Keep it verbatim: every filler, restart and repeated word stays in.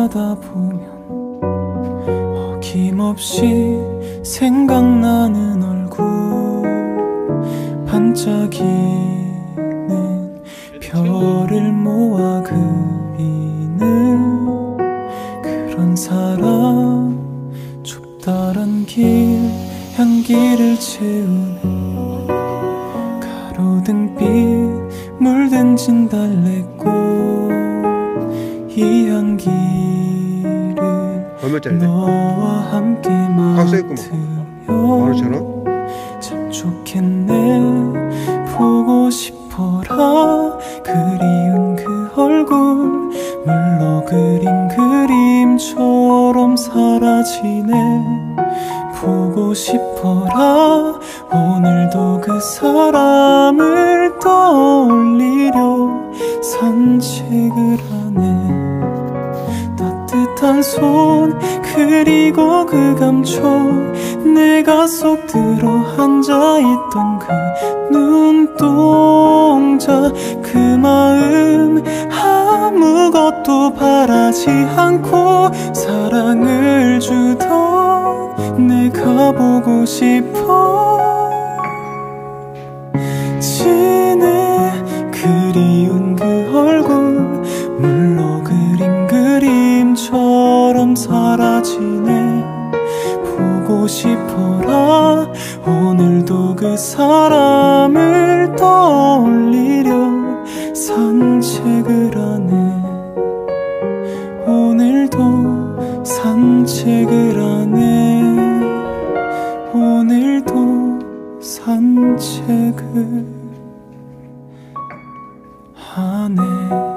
가다 보면 어김없이 생각나는 얼굴, 반짝이는 별을 모아 그리는 그런 사람, 좁다란 길 향기를 채우는 가로등빛 물든 진달래꽃, 이 향기를 너와 함께 맡으면 참 좋겠네. 보고 싶어라 그리운 그 얼굴, 물로 그린 그림처럼 사라지네. 보고 싶어라 오늘도 그 사람을 떠올리려 산책을 하네. 따뜻한 손 그리고 그 감촉, 내가 속 들어 앉아있던 그 눈동자, 그 마음 아무것도 바라지 않고 사랑을 주던 내가 보고 싶어 지네. 그리운 그 얼굴 물로 그린 그림처럼 사라지네. 보고 싶어라 오늘도 그 사람을 떠올리려 산책을 하네. 오늘도 산책을 하네. 오늘도 산책을 하네.